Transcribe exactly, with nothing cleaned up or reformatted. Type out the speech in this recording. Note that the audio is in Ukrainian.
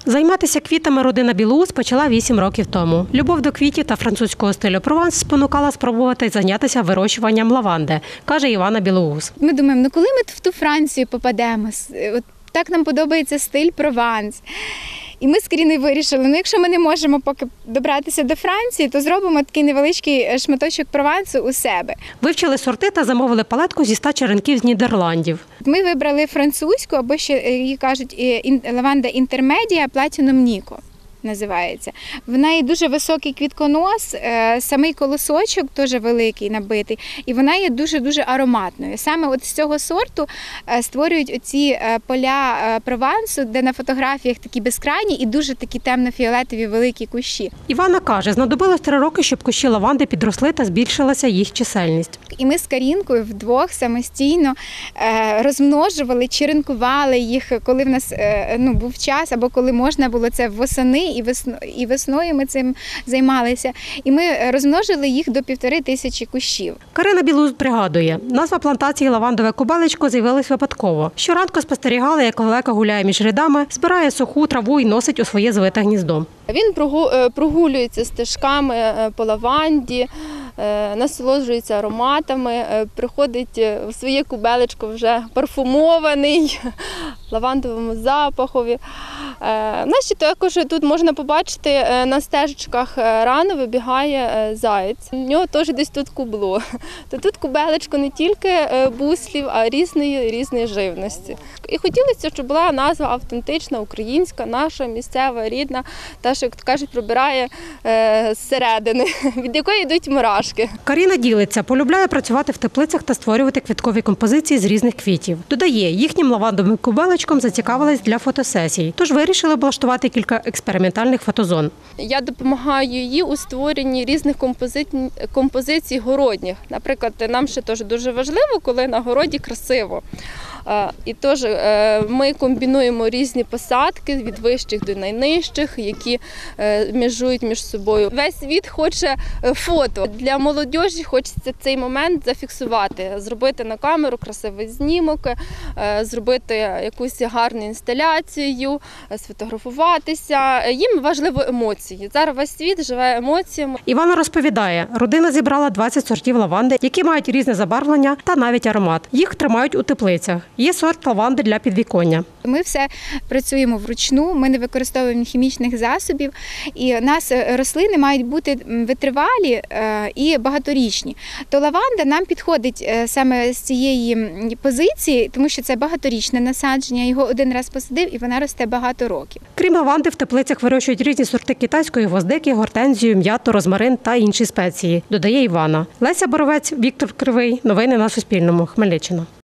Займатися квітами родина Білоус почала вісім років тому. Любов до квітів та французького стилю Прованс спонукала спробувати зайнятися вирощуванням лаванди, каже Івана Білоус. Ми думаємо, ну коли ми в ту Францію попадемо, от так нам подобається стиль Прованс. І ми з Каріною вирішили, ну якщо ми не можемо поки добратися до Франції, то зробимо такий невеличкий шматочок Провансу у себе. Вивчили сорти та замовили палетку зі ста черенків з Нідерландів. Ми вибрали французьку, або ще її кажуть лаванда інтермедія Platinum Nico. Називається. В неї дуже високий квітконос, самий колосочок теж великий, набитий, і вона є дуже-дуже ароматною. Саме от з цього сорту створюють оці поля Провансу, де на фотографіях такі безкрайні і дуже такі темно-фіолетові великі кущі. Івана каже, знадобилось три роки, щоб кущі лаванди підросли та збільшилася їх чисельність. І ми з Карінкою вдвох самостійно розмножували, черенкували їх, коли в нас ну, був час, або коли можна було це восени, І, весно, і весною ми цим займалися. І ми розмножили їх до півтори тисячі кущів. Карина Білоус пригадує, назва плантації «Лавандове кубелечко» з'явилась випадково. Щоранку спостерігали, як лелека гуляє між рядами, збирає суху траву і носить у своє звите гніздо. Він прогулюється стежками по лаванді, насолоджується ароматами, приходить у своє кубелечко вже парфумований, лавандовому запахові. Наші також тут можна побачити, на стежечках рано вибігає заєць. У нього теж десь тут кубло. То тут кубелечко не тільки буслів, а різної, різної живності. І хотілося, щоб була назва автентична, українська, наша, місцева, рідна, та, що, як кажуть, пробирає зсередини, від якої йдуть мурашки. Каріна ділиться, полюбляє працювати в теплицях та створювати квіткові композиції з різних квітів. Додає, їхнім лавандовим кубелечком зацікавилась для фотосесій, тож вирішили облаштувати кілька експериментальних фотозон. Я допомагаю їй у створенні різних компози... композицій городніх. Наприклад, нам ще теж дуже важливо, коли на городі красиво. І теж ми комбінуємо різні посадки від вищих до найнижчих, які межують між собою. Весь світ хоче фото. Для молодіжі хочеться цей момент зафіксувати, зробити на камеру красивий знімок, зробити якусь гарну інсталяцію, сфотографуватися. Їм важливо емоції. Зараз весь світ живе емоціями. Івана розповідає, родина зібрала двадцять сортів лаванди, які мають різне забарвлення та навіть аромат. Їх тримають у теплицях. Є сорт лаванди для підвіконня. Ми все працюємо вручну, ми не використовуємо хімічних засобів, і у нас рослини мають бути витривалі і багаторічні. То лаванда нам підходить саме з цієї позиції, тому що це багаторічне насадження, його один раз посадив і вона росте багато років. Крім лаванди, в теплицях вирощують різні сорти китайської гвоздики, гортензію, м'яту, розмарин та інші спеції, додає Івана. Леся Боровець, Віктор Кривий. Новини на Суспільному. Хмельниччина.